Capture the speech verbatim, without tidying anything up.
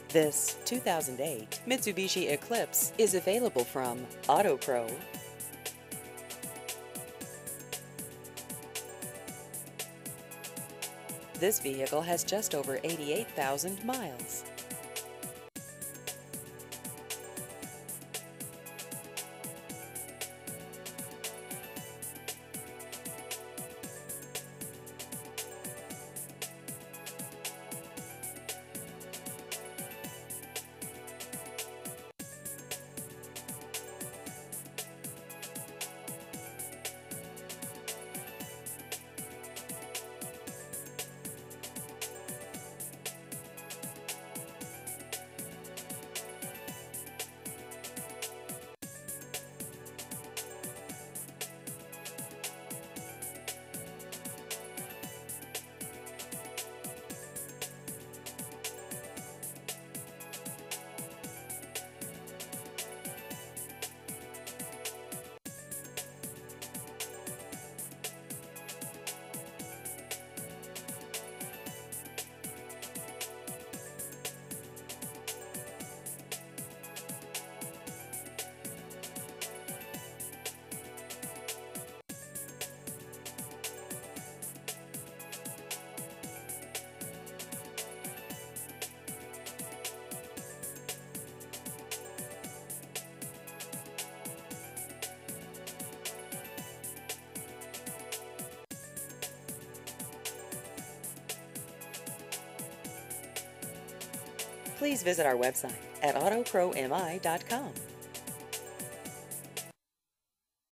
This two thousand eight Mitsubishi Eclipse is available from AutoPro. This vehicle has just over eighty-eight thousand miles. Please visit our website at auto pro m i dot com.